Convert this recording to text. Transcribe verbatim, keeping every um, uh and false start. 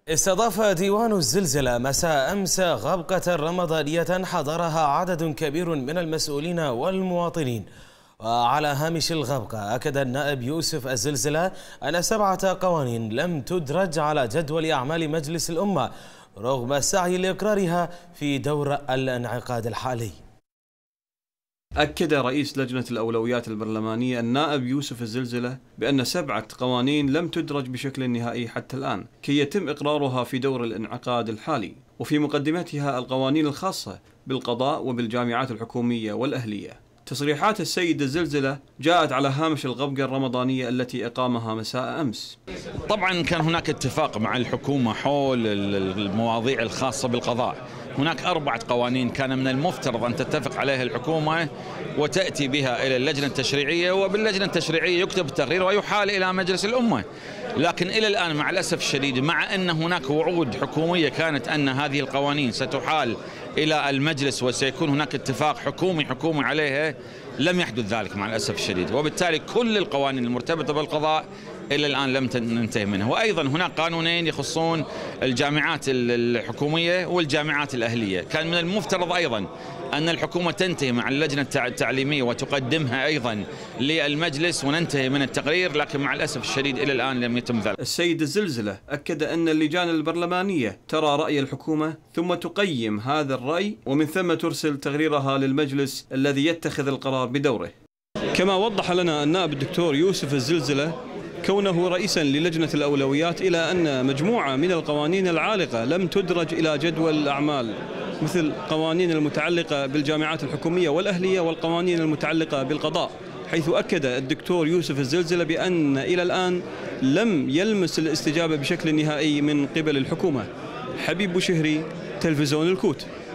استضاف ديوان الزلزلة مساء أمس غبقة رمضانية حضرها عدد كبير من المسؤولين والمواطنين. وعلى هامش الغبقة أكد النائب يوسف الزلزلة أن سبعة قوانين لم تدرج على جدول أعمال مجلس الأمة رغم السعي لإقرارها في دور الانعقاد الحالي. أكد رئيس لجنة الأولويات البرلمانية النائب يوسف الزلزلة بأن سبعة قوانين لم تدرج بشكل نهائي حتى الآن كي يتم إقرارها في دور الانعقاد الحالي، وفي مقدمتها القوانين الخاصة بالقضاء وبالجامعات الحكومية والأهلية. تصريحات السيد الزلزلة جاءت على هامش الغبقة الرمضانية التي أقامها مساء أمس. طبعا كان هناك اتفاق مع الحكومة حول المواضيع الخاصة بالقضاء. هناك أربعة قوانين كان من المفترض أن تتفق عليها الحكومة وتأتي بها إلى اللجنة التشريعية، وباللجنة التشريعية يكتب التقرير ويحال إلى مجلس الأمة. لكن إلى الآن مع الأسف الشديد، مع أن هناك وعود حكومية كانت أن هذه القوانين ستحال إلى المجلس وسيكون هناك اتفاق حكومي حكومي عليها، لم يحدث ذلك مع الأسف الشديد. وبالتالي كل القوانين المرتبطة بالقضاء إلى الآن لم ننتهي منها. وأيضا هناك قانونين يخصون الجامعات الحكومية والجامعات الأهلية. كان من المفترض أيضا أن الحكومة تنتهي مع اللجنة التعليمية وتقدمها أيضا للمجلس وننتهي من التقرير، لكن مع الأسف الشديد إلى الآن لم يتم ذلك. السيد الزلزلة أكد أن اللجان البرلمانية ترى رأي الحكومة ثم تقيم هذا الرأي ومن ثم ترسل تقريرها للمجلس الذي يتخذ القرار بدوره. كما وضح لنا النائب الدكتور يوسف الزلزلة كونه رئيسا للجنة الأولويات إلى أن مجموعة من القوانين العالقة لم تدرج إلى جدول الأعمال، مثل قوانين المتعلقة بالجامعات الحكومية والأهلية والقوانين المتعلقة بالقضاء، حيث أكد الدكتور يوسف الزلزلة بأن إلى الآن لم يلمس الاستجابة بشكل نهائي من قبل الحكومة. حبيب بوشهري، تلفزيون الكوت.